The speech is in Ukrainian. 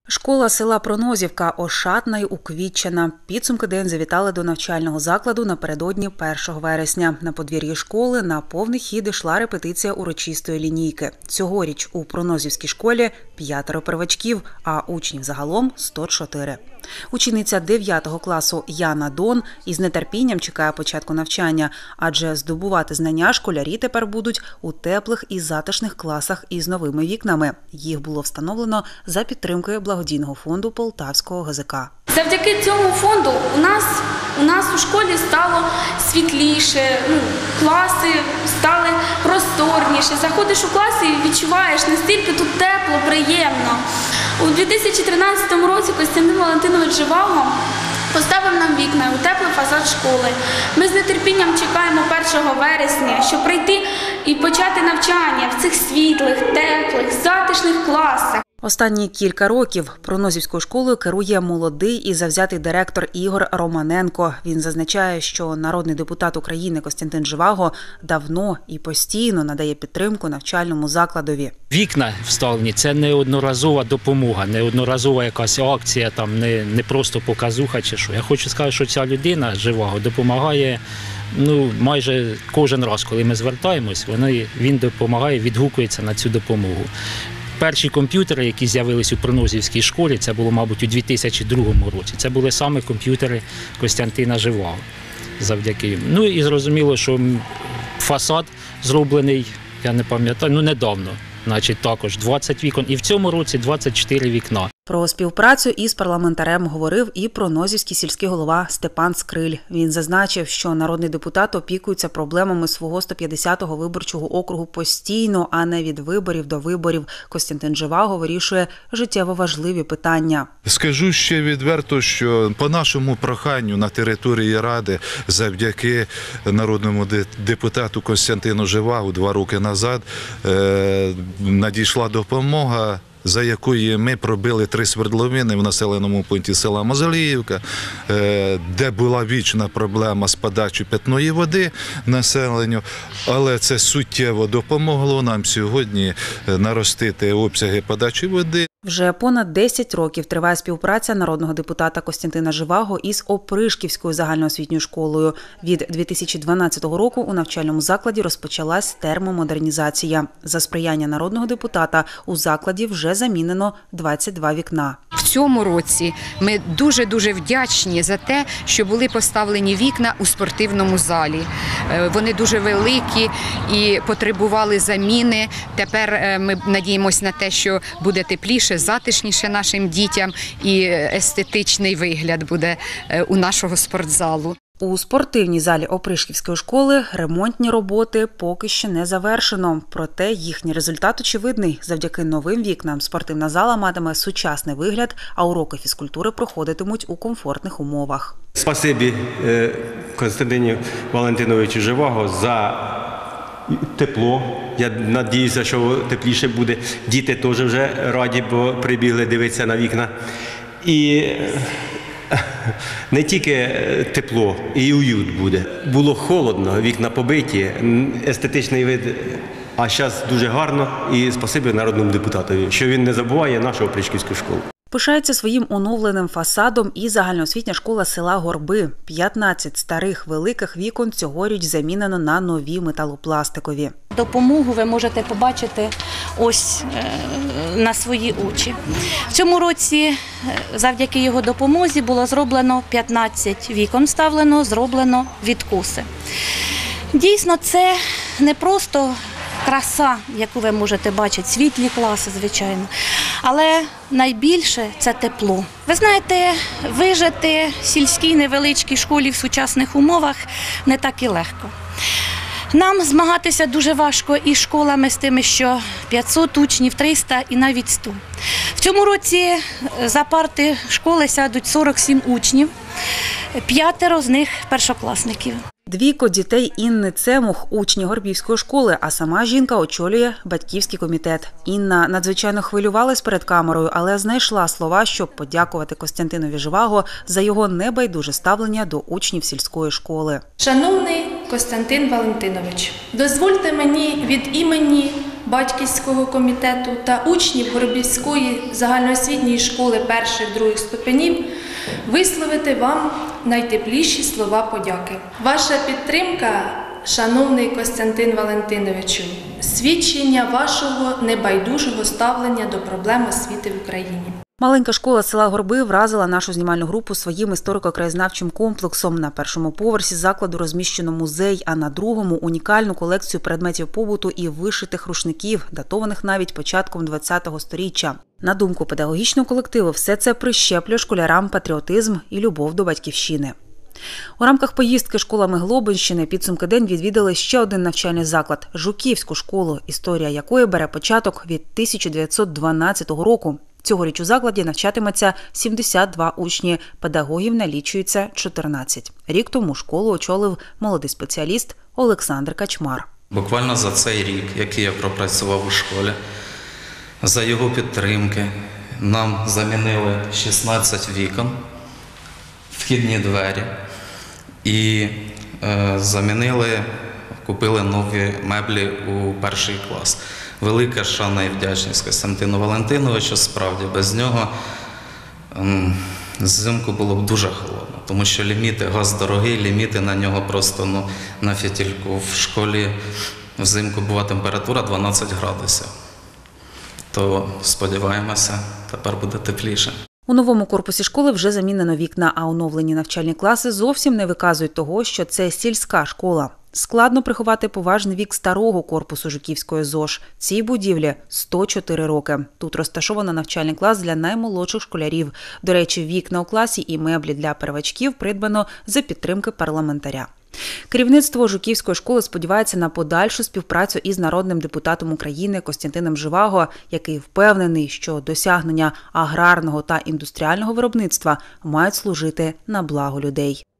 Школа села Пронозівка ошатна й уквітчена. Підсумки день завітали до навчального закладу напередодні 1 вересня. На подвір'ї школи на повний хід йшла репетиція урочистої лінійки. Цьогоріч у Пронозівській школі 5 первачків, а учнів загалом 104. Учениця 9 класу Яна Дон із нетерпінням чекає початку навчання, адже здобувати знання школярі тепер будуть у теплих і затишних класах із новими вікнами. Їх було встановлено за підтримкою благодійного фонду Полтавського ГЗК. Завдяки цьому фонду у нас у школі стало світліше, класи стали просторніше. Заходиш у клас і відчуваєш, настільки тут тепло, приємно. У 2013 році Костянтин Валентинович Живаго поставив нам вікна у теплий фасад школи. Ми з нетерпінням чекаємо 1 вересня, щоб прийти і почати навчання в цих світлих, теплих, затишних класах. Останні кілька років Пронозівською школою керує молодий і завзятий директор Ігор Романенко. Він зазначає, що народний депутат України Костянтин Живаго давно і постійно надає підтримку навчальному закладові. Вікна вставлені – це не одноразова допомога, не одноразова якась акція, не просто показуха чи що. Я хочу сказати, що ця людина, Живаго, допомагає майже кожен раз, коли ми звертаємось, він допомагає, відгукується на цю допомогу. Перші комп'ютери, які з'явились у Пронозівській школі, це було, мабуть, у 2002 році. Це були саме комп'ютери Костянтина Живаго. Завдяки їм. І зрозуміло, що фасад зроблений, я не пам'ятаю, недавно. Значить, також 20 вікон. І в цьому році 24 вікна. Про співпрацю із парламентарем говорив і Пронозівський сільський голова Степан Скриль. Він зазначив, що народний депутат опікується проблемами свого 150-го виборчого округу постійно, а не від виборів до виборів. Костянтин Живаго вирішує життєво важливі питання. Скажу ще відверто, що по нашому проханню на території Ради завдяки народному депутату Костянтину Живаго 2 роки назад надійшла допомога, за якою ми пробили 3 свердловини в населеному пункті села Мозоліївка, де була вічна проблема з подачею питної води населенню, але це суттєво допомогло нам сьогодні наростити обсяги подачі води. Вже понад 10 років триває співпраця народного депутата Костянтина Живаго із Опришківською загальноосвітньою школою. Від 2012 року у навчальному закладі розпочалась термомодернізація. За сприяння народного депутата у закладі вже замінено 22 вікна. В цьому році ми дуже-дуже вдячні за те, що були поставлені вікна у спортивному залі. Вони дуже великі і потребували заміни. Тепер ми надіємося на те, що буде тепліше, затишніше нашим дітям і естетичний вигляд буде у нашого спортзалу. У спортивній залі Опришківської школи ремонтні роботи поки що не завершено. Проте їхній результат очевидний. Завдяки новим вікнам спортивна зала матиме сучасний вигляд, а уроки фізкультури проходитимуть у комфортних умовах. Спасибі Костянтину Валентиновичу Живаго за тепло. Я сподіваюся, що тепліше буде. Діти теж вже раді, бо прибігли дивитися на вікна. І не тільки тепло, і уют буде. Було холодно, вікна побиті, естетичний вид, а зараз дуже гарно. І спасибі народному депутатові, що він не забуває нашу Опришківську школу. Пишається своїм оновленим фасадом і загальноосвітня школа села Горби. 15 старих великих вікон цьогоріч замінено на нові металопластикові. Допомогу ви можете побачити ось на свої очі. В цьому році завдяки його допомозі було зроблено 15 вікон, зроблено відкоси. Дійсно, це не просто краса, яку ви можете бачити, світлі класи, звичайно, але найбільше – це тепло. Ви знаєте, вижити в сільській невеличкій школі в сучасних умовах не так і легко. Нам змагатися дуже важко із школами з тими, що 500 учнів, 300 і навіть 100. В цьому році за парти школи сядуть 47 учнів, 5 з них – першокласників. 2 дітей Інни Цемух – учні Горбівської школи, а сама жінка очолює батьківський комітет. Інна надзвичайно хвилювалась перед камерою, але знайшла слова, щоб подякувати Костянтинові Живаго за його небайдуже ставлення до учнів сільської школи. Шановний Костянтин Валентинович, дозвольте мені від імені батьківського комітету та учнів Горобівської загальноосвітньої школи 1-2 ступенів висловити вам найтепліші слова подяки. Ваша підтримка, шановний Костянтин Валентиновичу, свідчення вашого небайдужого ставлення до проблем освіти в Україні. Маленька школа села Горби вразила нашу знімальну групу своїм історико-краєзнавчим комплексом. На першому поверсі закладу розміщено музей, а на другому – унікальну колекцію предметів побуту і вишитих рушників, датованих навіть початком ХХ століття. На думку педагогічного колективу, все це прищеплює школярам патріотизм і любов до батьківщини. У рамках поїздки школами Глобинщини підсумки день відвідали ще один навчальний заклад – Жуківську школу, історія якої бере початок від 1912 року. Цьогоріч у закладі навчатиметься 72 учні, педагогів налічується 14. Рік тому школу очолив молодий спеціаліст Олександр Качмар. Буквально за цей рік, який я пропрацював у школі, за його підтримки нам замінили 16 вікон, вхідні двері і купили нові меблі у перший клас. Велика шана і вдячність Костянтину Валентиновичу, справді, без нього взимку було б дуже холодно, тому що ліміти, газ дорогий, ліміти на нього просто на фітільку. В школі взимку була температура 12 градусів, то сподіваємося, тепер буде тепліше. У новому корпусі школи вже замінено вікна, а оновлені навчальні класи зовсім не виказують того, що це сільська школа. Складно приховати поважний вік старого корпусу Жуківської ЗОШ. Цій будівлі 104 роки. Тут розташовано навчальний клас для наймолодших школярів. До речі, вікна у класі і меблі для первачків придбано за підтримки парламентаря. Керівництво Жуківської школи сподівається на подальшу співпрацю із народним депутатом України Костянтином Живаго, який впевнений, що досягнення аграрного та індустріального виробництва мають служити на благо людей.